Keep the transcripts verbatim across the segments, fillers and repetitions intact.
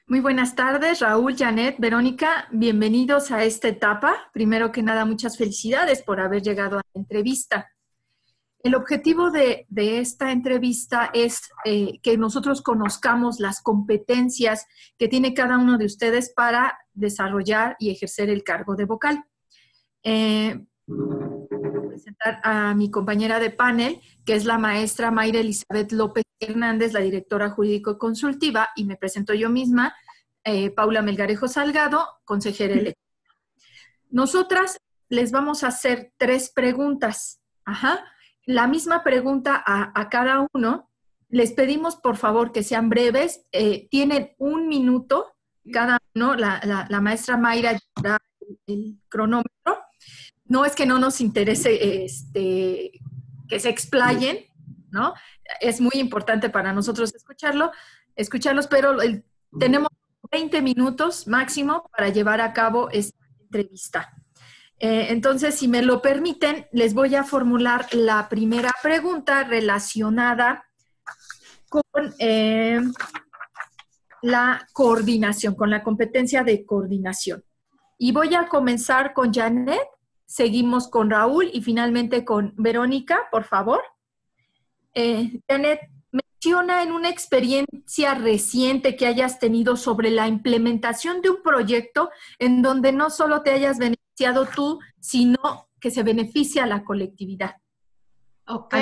Muy buenas tardes, Raúl, Janet, Verónica, bienvenidos a esta etapa. Primero que nada, muchas felicidades por haber llegado a la entrevista. El objetivo de, de esta entrevista es eh, que nosotros conozcamos las competencias que tiene cada uno de ustedes para desarrollar y ejercer el cargo de vocal. Eh, voy a presentar a mi compañera de panel, que es la maestra Mayra Elizabeth López Hernández, la directora jurídico-consultiva, y me presento yo misma, eh, Paula Melgarejo Salgado, consejera electa. Nosotras les vamos a hacer tres preguntas. Ajá. La misma pregunta a, a cada uno. Les pedimos, por favor, que sean breves. Eh, tienen un minuto cada uno. La, la, la maestra Mayra dará el, el cronómetro. No es que no nos interese este, que se explayen, ¿no? Es muy importante para nosotros escucharlo, escucharlos, pero el, tenemos veinte minutos máximo para llevar a cabo esta entrevista. Eh, entonces, si me lo permiten, les voy a formular la primera pregunta relacionada con eh, la coordinación, con la competencia de coordinación. Y voy a comenzar con Janet, seguimos con Raúl y finalmente con Verónica, por favor. Eh, Janet, menciona en una experiencia reciente que hayas tenido sobre la implementación de un proyecto en donde no solo te hayas beneficiado tú, sino que se beneficia a la colectividad. Ok.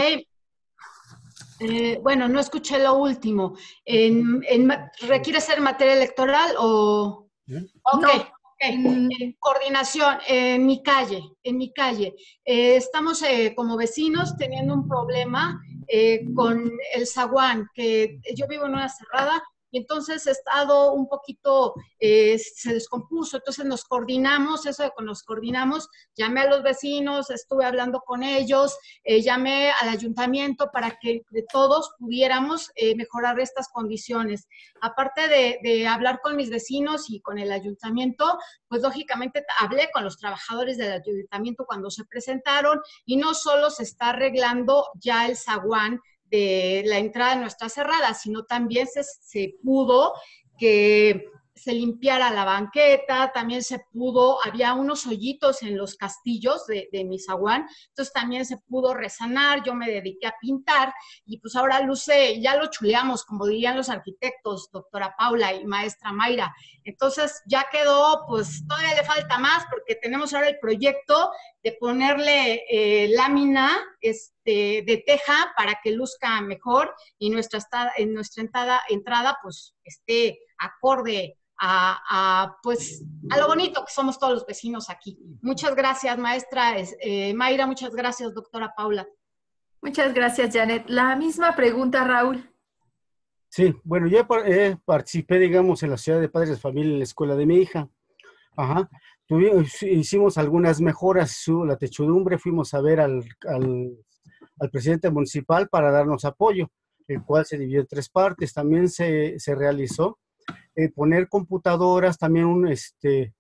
Eh, bueno, no escuché lo último. En, en, ¿Requiere ser materia electoral o...? Ok. No. Okay. En coordinación, en mi calle, en mi calle. Eh, estamos eh, como vecinos teniendo un problema eh, con el zaguán, que yo vivo en una cerrada, y entonces he estado un poquito, eh, se descompuso, entonces nos coordinamos, eso de que nos coordinamos, llamé a los vecinos, estuve hablando con ellos, eh, llamé al ayuntamiento para que de todos pudiéramos eh, mejorar estas condiciones. Aparte de, de hablar con mis vecinos y con el ayuntamiento, pues lógicamente hablé con los trabajadores del ayuntamiento cuando se presentaron, y no solo se está arreglando ya el zaguán de la entrada de nuestra cerrada, sino también se, se pudo que se limpiara la banqueta, también se pudo, había unos hoyitos en los castillos de, de mi zaguán, entonces también se pudo resanar, yo me dediqué a pintar, y pues ahora luce, ya lo chuleamos, como dirían los arquitectos, doctora Paula y maestra Mayra, entonces ya quedó, pues todavía le falta más, porque tenemos ahora el proyecto de ponerle eh, lámina este, de teja para que luzca mejor, y nuestra, en nuestra entrada, entrada pues esté acorde A, a, pues, a lo bonito que somos todos los vecinos aquí. Muchas gracias, maestra eh, Mayra, muchas gracias, doctora Paula. Muchas gracias, Janet. La misma pregunta, Raúl. Sí, bueno, yo eh, participé, digamos, en la Sociedad de Padres de Familia en la escuela de mi hija. Ajá. Tuvimos, hicimos algunas mejoras, su, la techudumbre, fuimos a ver al, al, al presidente municipal para darnos apoyo, el cual se dividió en tres partes. También se, se realizó Eh, poner computadoras, también un, este,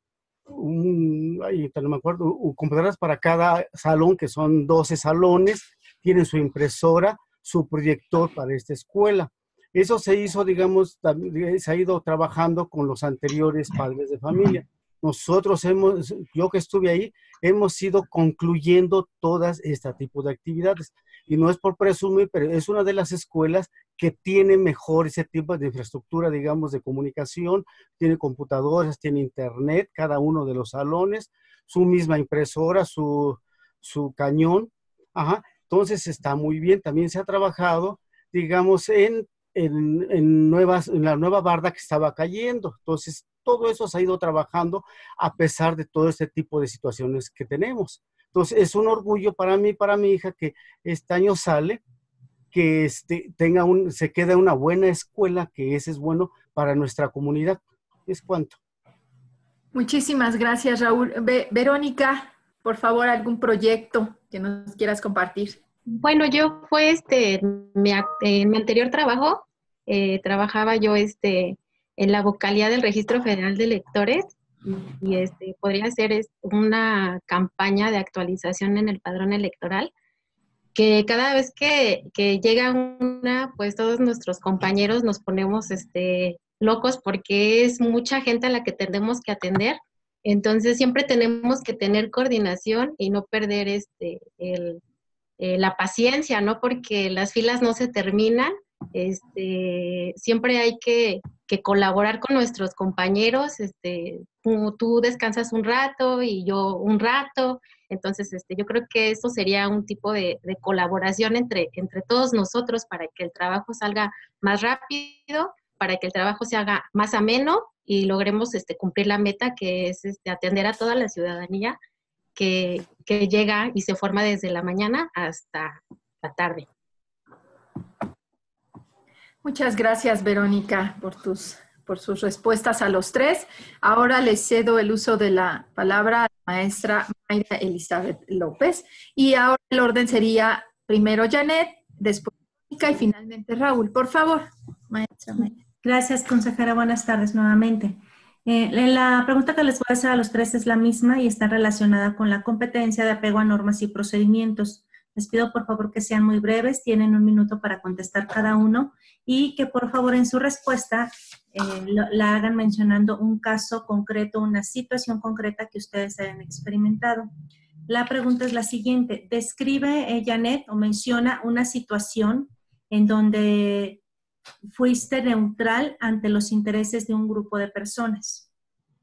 un, ay, no me acuerdo, un, computadoras para cada salón, que son doce salones, tienen su impresora, su proyector para esta escuela. Eso se hizo, digamos, se ha ido trabajando con los anteriores padres de familia. Nosotros hemos, yo que estuve ahí, hemos ido concluyendo todas este tipo de actividades. Y no es por presumir, pero es una de las escuelas que tiene mejor ese tipo de infraestructura, digamos, de comunicación, tiene computadoras, tiene internet, cada uno de los salones, su misma impresora, su, su cañón. Ajá. Entonces está muy bien. También se ha trabajado, digamos, en, en, en, nuevas, en la nueva barda que estaba cayendo. Entonces, todo eso se ha ido trabajando a pesar de todo este tipo de situaciones que tenemos. Entonces, es un orgullo para mí, para mi hija, que este año sale, que este, tenga un, se quede una buena escuela, que ese es bueno para nuestra comunidad. Es cuanto. Muchísimas gracias, Raúl. Ve, Verónica, por favor, algún proyecto que nos quieras compartir. Bueno, yo fue este, mi, en mi anterior trabajo, eh, trabajaba yo este, en la vocalía del Registro Federal de Electores, y, y este, podría ser es, una campaña de actualización en el padrón electoral, que cada vez que, que llega una, pues todos nuestros compañeros nos ponemos este, locos porque es mucha gente a la que tenemos que atender. Entonces siempre tenemos que tener coordinación y no perder este, el, eh, la paciencia, ¿no? Porque las filas no se terminan. Este, siempre hay que, que colaborar con nuestros compañeros. Este, tú, tú descansas un rato y yo un rato. Entonces, este, yo creo que eso sería un tipo de, de colaboración entre, entre todos nosotros para que el trabajo salga más rápido, para que el trabajo se haga más ameno y logremos este, cumplir la meta que es este, atender a toda la ciudadanía que, que llega y se forma desde la mañana hasta la tarde. Muchas gracias, Verónica, por tus, por sus respuestas a los tres. Ahora les cedo el uso de la palabra a la maestra Mayra Elizabeth López. Y ahora el orden sería primero Janet, después Verónica y finalmente Raúl. Por favor, maestra Mayra. Gracias, consejera. Buenas tardes nuevamente. Eh, la pregunta que les voy a hacer a los tres es la misma y está relacionada con la competencia de apego a normas y procedimientos. Les pido por favor que sean muy breves, tienen un minuto para contestar cada uno y que por favor en su respuesta eh, lo, la hagan mencionando un caso concreto, una situación concreta que ustedes hayan experimentado. La pregunta es la siguiente. Describe, eh, Janet, o menciona una situación en donde fuiste neutral ante los intereses de un grupo de personas.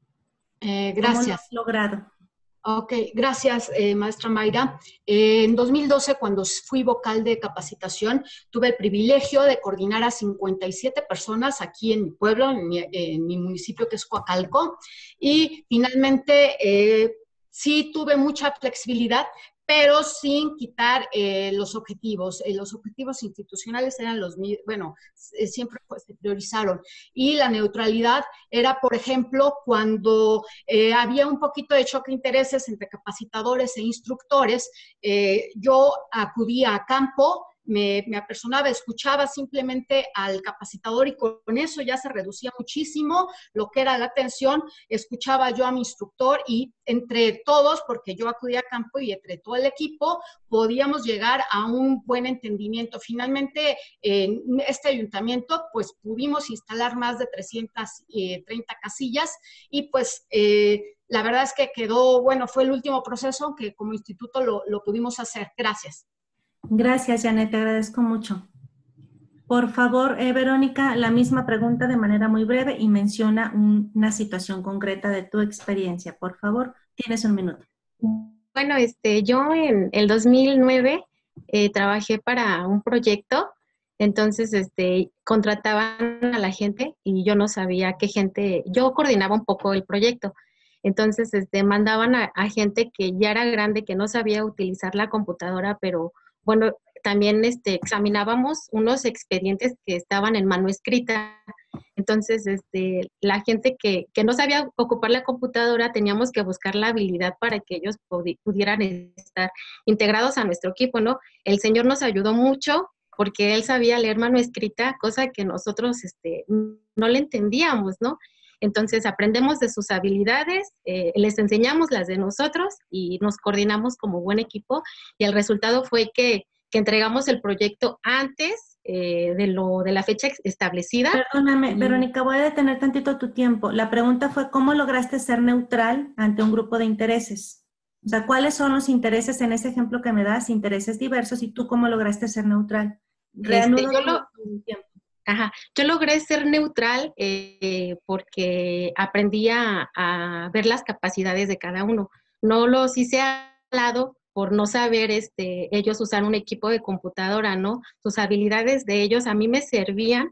Eh, gracias. ¿Cómo lo has logrado? Ok, gracias, eh, maestra Mayra. Eh, en dos mil doce, cuando fui vocal de capacitación, tuve el privilegio de coordinar a cincuenta y siete personas aquí en mi pueblo, en mi, en mi municipio que es Coacalco, y finalmente eh, sí tuve mucha flexibilidad, pero sin quitar eh, los objetivos. Eh, los objetivos institucionales eran los mismos, bueno, eh, siempre pues, se priorizaron. Y la neutralidad era, por ejemplo, cuando eh, había un poquito de choque de intereses entre capacitadores e instructores, eh, yo acudía a campo, me, me apersonaba, escuchaba simplemente al capacitador y con eso ya se reducía muchísimo lo que era la atención. Escuchaba yo a mi instructor y entre todos, porque yo acudía a campo y entre todo el equipo, podíamos llegar a un buen entendimiento. Finalmente, en este ayuntamiento, pues pudimos instalar más de trescientas treinta casillas y pues eh, la verdad es que quedó, bueno, fue el último proceso que como instituto lo, lo pudimos hacer. Gracias. Gracias, Janet, te agradezco mucho. Por favor, eh, Verónica, la misma pregunta de manera muy breve y menciona un, una situación concreta de tu experiencia. Por favor, tienes un minuto. Bueno, este, yo en el dos mil nueve eh, trabajé para un proyecto, entonces este, contrataban a la gente y yo no sabía qué gente, yo coordinaba un poco el proyecto. Entonces este, mandaban a, a gente que ya era grande, que no sabía utilizar la computadora, pero bueno, también este, examinábamos unos expedientes que estaban en mano escrita. Entonces, este, la gente que, que no sabía ocupar la computadora, teníamos que buscar la habilidad para que ellos pudieran estar integrados a nuestro equipo, ¿no? El señor nos ayudó mucho porque él sabía leer mano escrita, cosa que nosotros este, no le entendíamos, ¿no? Entonces, aprendemos de sus habilidades, eh, les enseñamos las de nosotros y nos coordinamos como buen equipo y el resultado fue que, que entregamos el proyecto antes eh, de, lo, de la fecha establecida. Perdóname, y... Verónica, voy a detener tantito tu tiempo. La pregunta fue, ¿cómo lograste ser neutral ante un grupo de intereses? O sea, ¿cuáles son los intereses en ese ejemplo que me das? Intereses diversos, ¿y tú cómo lograste ser neutral? Este, yo lo... tiempo. Ajá. Yo logré ser neutral eh, porque aprendí a, a ver las capacidades de cada uno. No los hice al lado por no saber este, ellos usar un equipo de computadora, ¿no? Sus habilidades de ellos a mí me servían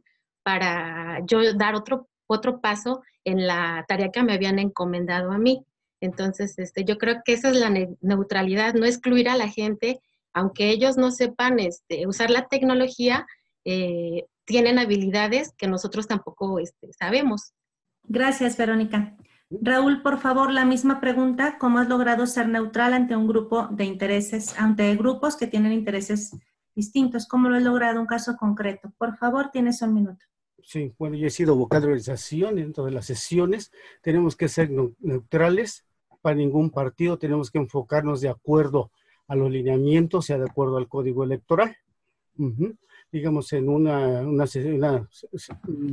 para yo dar otro, otro paso en la tarea que me habían encomendado a mí. Entonces, este, yo creo que esa es la ne- neutralidad, no excluir a la gente, aunque ellos no sepan este, usar la tecnología, eh, tienen habilidades que nosotros tampoco este, sabemos. Gracias, Verónica. Raúl, por favor, la misma pregunta. ¿Cómo has logrado ser neutral ante un grupo de intereses, ante grupos que tienen intereses distintos? ¿Cómo lo has logrado? Un caso concreto. Por favor, tienes un minuto. Sí, bueno, yo he sido vocal de organización, entonces las sesiones tenemos que ser neutrales para ningún partido, tenemos que enfocarnos de acuerdo a los lineamientos y de acuerdo al código electoral. Uh-huh. Digamos, en una, una, una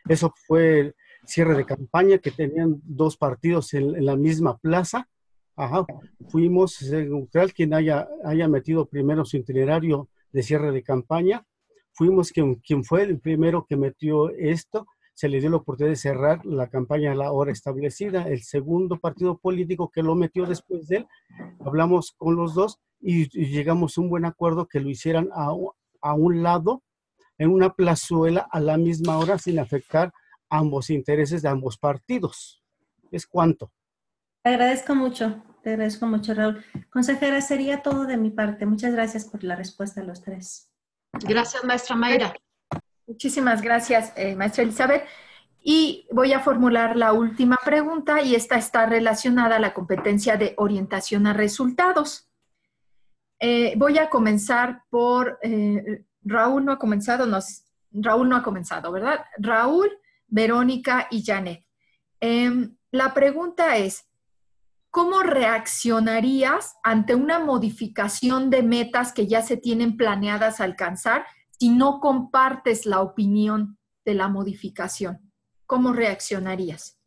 Eso fue el cierre de campaña, que tenían dos partidos en, en la misma plaza. Ajá. Fuimos, neutral, quien haya, haya metido primero su itinerario de cierre de campaña. Fuimos quien, quien fue el primero que metió esto. Se le dio la oportunidad de cerrar la campaña a la hora establecida. El segundo partido político que lo metió después de él, hablamos con los dos y, y llegamos a un buen acuerdo que lo hicieran a, a un lado, en una plazuela, a la misma hora, sin afectar ambos intereses de ambos partidos. ¿Es cuánto? Te agradezco mucho, te agradezco mucho, Raúl. Consejera, sería todo de mi parte. Muchas gracias por la respuesta a los tres. Gracias, maestra Mayra. Muchísimas gracias, eh, maestra Elizabeth. Y voy a formular la última pregunta, y esta está relacionada a la competencia de orientación a resultados. Eh, voy a comenzar por, eh, Raúl no ha comenzado, no, Raúl no ha comenzado, ¿verdad? Raúl, Verónica y Janet. Eh, la pregunta es, ¿cómo reaccionarías ante una modificación de metas que ya se tienen planeadas alcanzar si no compartes la opinión de la modificación? ¿Cómo reaccionarías?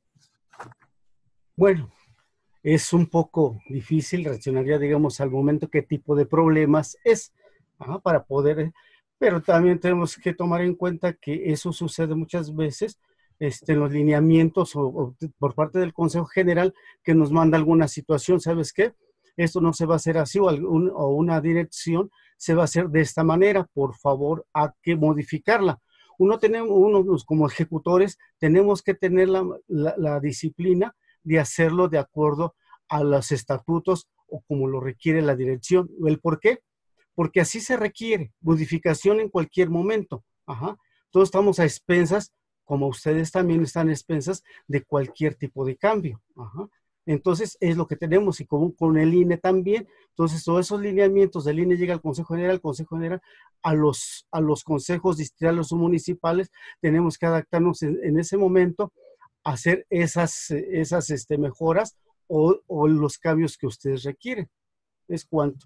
Bueno, es un poco difícil, reaccionaría, digamos, al momento qué tipo de problemas es, ajá, para poder, pero también tenemos que tomar en cuenta que eso sucede muchas veces este, en los lineamientos o, o por parte del Consejo General, que nos manda alguna situación. ¿Sabes qué? Esto no se va a hacer así, o, algún, o una dirección se va a hacer de esta manera, por favor, hay que modificarla. Uno, tenemos, uno como ejecutores tenemos que tener la, la, la disciplina de hacerlo de acuerdo a los estatutos o como lo requiere la dirección. ¿El por qué? Porque así se requiere, modificación en cualquier momento. Ajá. Todos estamos a expensas, como ustedes también están a expensas de cualquier tipo de cambio. Ajá. Entonces, es lo que tenemos, y como con el I N E también. Entonces, todos esos lineamientos del I N E llega al Consejo General, el Consejo General a los, a los consejos distritales o municipales. Tenemos que adaptarnos en, en ese momento a hacer esas, esas este, mejoras o, o los cambios que ustedes requieren. ¿Es cuánto?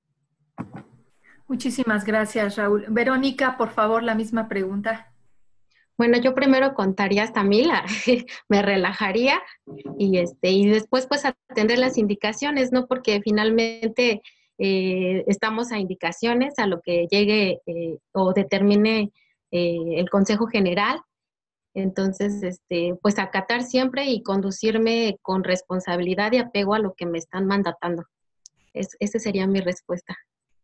Muchísimas gracias, Raúl. Verónica, por favor, la misma pregunta. Bueno, yo primero contaría hasta mil, me relajaría y este y después pues atender las indicaciones, ¿no? Porque finalmente eh, estamos a indicaciones, a lo que llegue eh, o determine eh, el Consejo General. Entonces, este, pues acatar siempre y conducirme con responsabilidad y apego a lo que me están mandatando. Es, esa sería mi respuesta.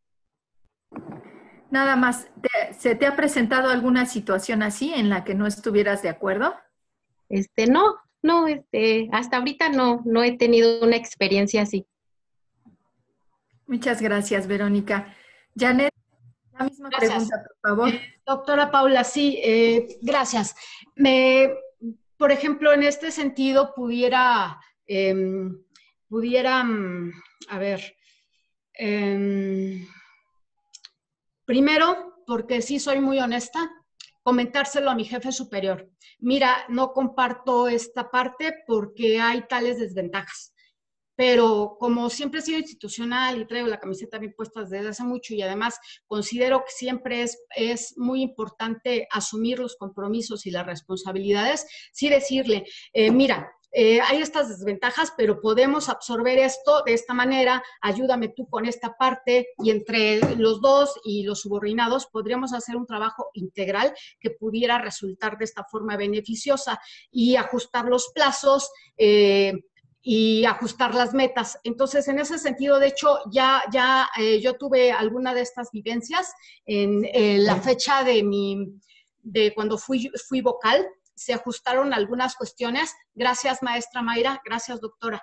Nada más, ¿te, ¿se te ha presentado alguna situación así en la que no estuvieras de acuerdo? Este, no, no, este, hasta ahorita no, no he tenido una experiencia así. Muchas gracias, Verónica. Janet, la misma Gracias. pregunta, por favor. Eh, doctora Paula, sí, eh, gracias. Me, por ejemplo, en este sentido, pudiera, eh, pudiera, a ver, eh, primero, porque sí soy muy honesta, comentárselo a mi jefe superior. Mira, no comparto esta parte porque hay tales desventajas. Pero como siempre he sido institucional y traigo la camiseta bien puesta desde hace mucho, y además considero que siempre es, es muy importante asumir los compromisos y las responsabilidades, sí decirle, eh, mira, eh, hay estas desventajas, pero podemos absorber esto de esta manera, ayúdame tú con esta parte, y entre los dos y los subordinados podríamos hacer un trabajo integral que pudiera resultar de esta forma beneficiosa y ajustar los plazos, eh, y ajustar las metas. Entonces, en ese sentido, de hecho, ya, ya eh, yo tuve alguna de estas vivencias en eh, la fecha de mi, de cuando fui, fui vocal, se ajustaron algunas cuestiones. Gracias, maestra Mayra. Gracias, doctora.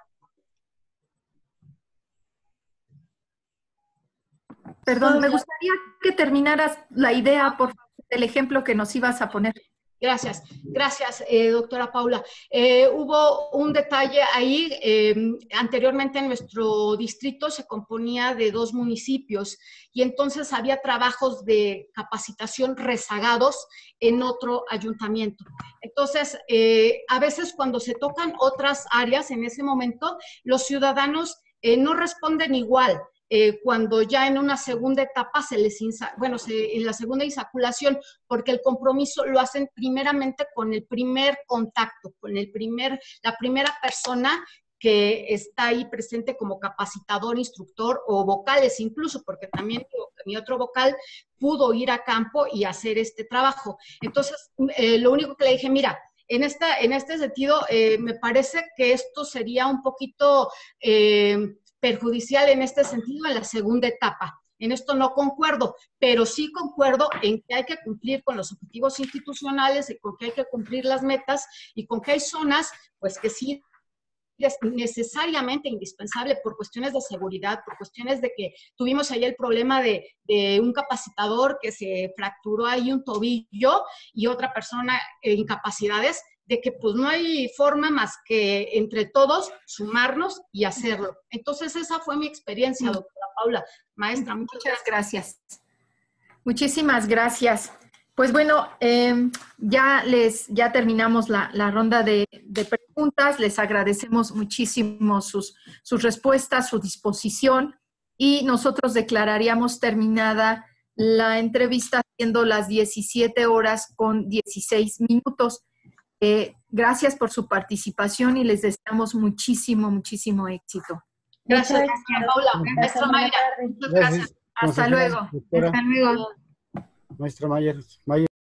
Perdón, me gustaría que terminaras la idea, por favor, del ejemplo que nos ibas a poner. Gracias, gracias, eh, doctora Paula. Eh, hubo un detalle ahí, eh, anteriormente en nuestro distrito se componía de dos municipios y entonces había trabajos de capacitación rezagados en otro ayuntamiento. Entonces, eh, a veces cuando se tocan otras áreas en ese momento, los ciudadanos eh, no responden igual. eh, cuando ya en una segunda etapa se les, insa bueno, se, en la segunda insaculación, porque el compromiso lo hacen primeramente con el primer contacto, con el primer, la primera persona que está ahí presente como capacitador, instructor o vocales incluso, porque también digo, mi otro vocal pudo ir a campo y hacer este trabajo. Entonces, eh, lo único que le dije, mira, en, esta, en este sentido, eh, me parece que esto sería un poquito eh, perjudicial en este sentido en la segunda etapa. En esto no concuerdo, pero sí concuerdo en que hay que cumplir con los objetivos institucionales y con que hay que cumplir las metas y con que hay zonas, pues que sí es necesariamente indispensable por cuestiones de seguridad, por cuestiones de que tuvimos ahí el problema de, de un capacitador que se fracturó ahí un tobillo y otra persona en incapacidades, de que pues no hay forma más que entre todos sumarnos y hacerlo. Entonces esa fue mi experiencia, doctora Paula. Maestra, muchas, muchas gracias. Muchísimas gracias. Pues bueno, eh, ya, les, ya terminamos la, la ronda de, de preguntas. Les agradecemos muchísimo sus, sus respuestas, su disposición y nosotros declararíamos terminada la entrevista siendo las diecisiete horas con dieciséis minutos. Eh, gracias por su participación y les deseamos muchísimo, muchísimo éxito. Gracias, gracias Paula. Maestra Mayra, muchas gracias. Hasta luego. Hasta luego. Maestra Mayer.